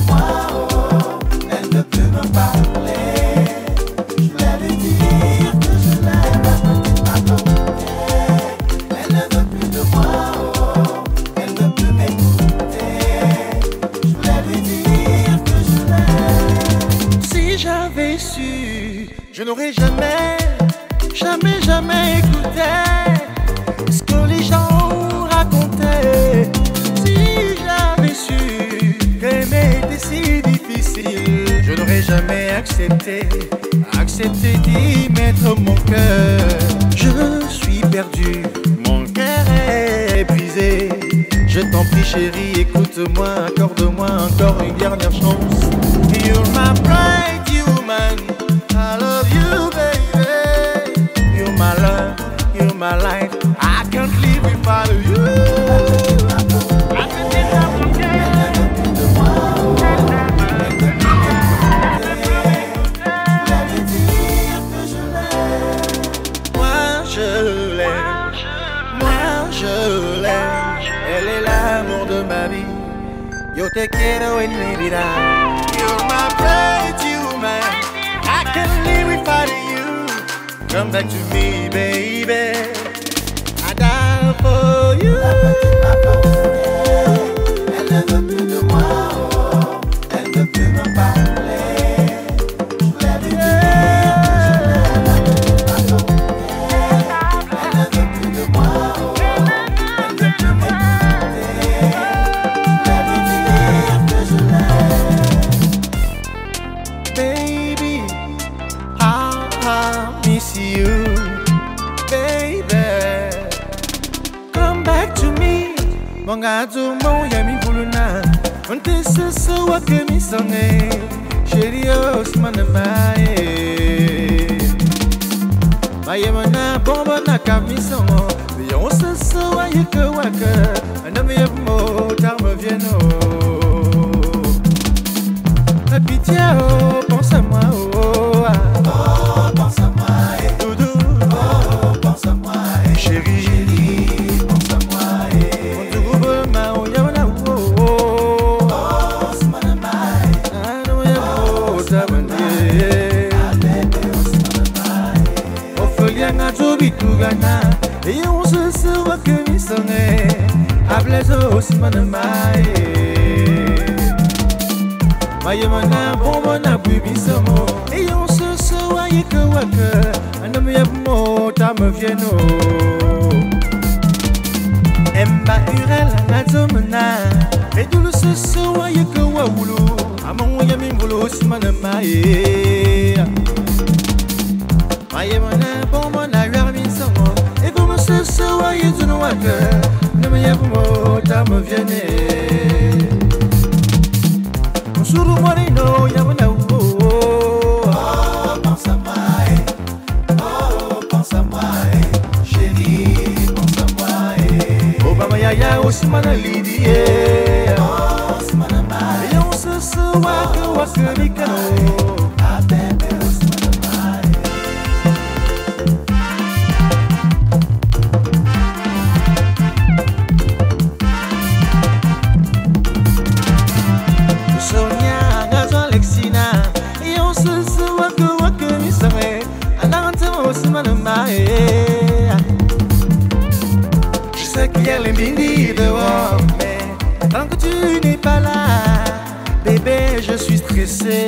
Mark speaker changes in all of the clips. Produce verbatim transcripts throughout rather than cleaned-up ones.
Speaker 1: moi, oh, elle ne peut me parler. Je voulais lui dire que je l'aime, la petite raconté. Elle ne veut plus de moi, oh, elle ne peut m'écouter. Je voulais lui dire que je l'aime. Si j'avais su, je n'aurais jamais, jamais, jamais écouté ce que les gens racontaient. Si j'avais su qu'aimer était si difficile, je n'aurais jamais accepté, accepté d'y mettre mon cœur. Je suis perdu, mon cœur est brisé. Je t'en prie chérie, écoute-moi, accorde-moi encore une dernière chance. You're my bright human, I love you baby. You're my love, you're my life, I can't live without you. Moi je l'aime, moi je l'aime. Elle est l'amour de ma vie. Yo te quiero en mi vida. You're my bright human, I can't live without you. Come back to me, baby. I die for you. Elle ne veut plus de moi, oh, elle ne peut me parler. Je voulais lui dire que je l'aime, la petite raconté. Elle ne veut plus de moi, oh, elle ne peut m'écouter. Je voulais lui dire que je l'aime. Baby, I, I miss you. Baby, come back to me. Mongazo mon yami buluna. On te se so wa que mi sonne. Chérie osman mae. Maye mana bomba na kami songo. Mais on se so wa yeke waka. Un homme yemo tar me vieno. La pitié oh, pense à moi oh. Oh, pense à moi eh. Doudou. Oh, pense à moi eh. Chérie. Chérie, pense à moi eh. On te roule ma oh yamana oh oh. Oh, smana mai. Ah non yamo tabande. Ah bébé oh smana mai. Ophelia nga tobi tugana. Et on se saura que mi sonne. Ablezo oh smana mai. Maye mana bomba na bibi samo. Et on se saura yeke waka. Un homme yamo ta me vieno. Emba urel na zomna. Et tout le se saura yeke wawulu. Amon yamin volo simana mae. Maye mana bomba na yarmin samo. Et comme se saura yeke waka. Un homme yamo ta me viene. Suru moreno yamana oh oh. Oh pense à moi eh. Oh pense à moi eh. Chérie pense à moi eh. Oh mama yaya osimana lidi eh. Oh osimana mai. Et on se se waka waka mikano. Ah bébé osimana mai. Je sais qu'il y a les mini dehors, mais tant que tu n'es pas là, bébé, je suis stressé.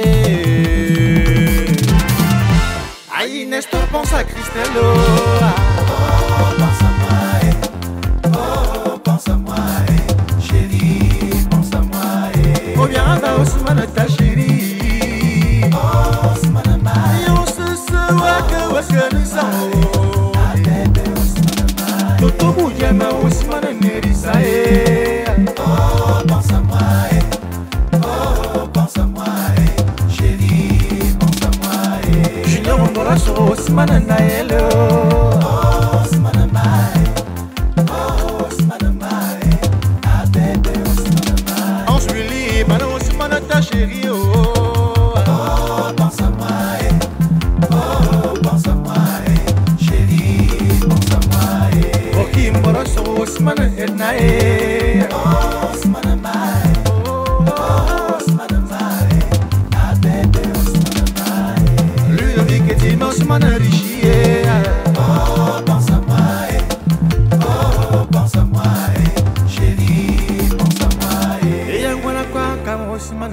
Speaker 1: Aïe, Inès, te pense à Cristello. Oh, pense à moi, eh. Oh, pense à moi, eh. Chérie, pense à moi, eh. Oh, bien, va aussi, man, ta chérie. Oh, c'est man, et on se saura que waka nous sommes. Ah, bébé, oh, c'est man, Toto Bouyama, oh, c'est man, Nerissa, eh. Oh, pense à moi, eh. Oh, pense à moi, eh. Chérie, pense à moi, eh. Junior, on aura sur oh, c'est man, Elle. Oh, c'est man, oh, c'est man, ah, bébé, oh, c'est man, on suit libre, oh, c'est man, ta chérie, oh. Pense à moi, eh. Oh, pense à moi, eh. Chérie, pense à moi, eh. Oh, qui m'aura sur Osman et Nae. Oh, Osman, oh, Osman,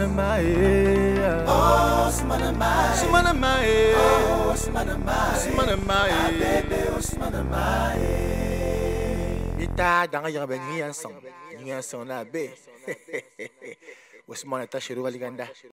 Speaker 1: Ousmane Maé. Oh, Ousmane Maé. Ousmane Maé. Oh, Ousmane Maé. Ousmane Maé. Ah, bébé, Ousmane Maé. Ita, dans un ben ni ensemble. Ni ensemble là, bé. Ousmane ta chérie Waliganda.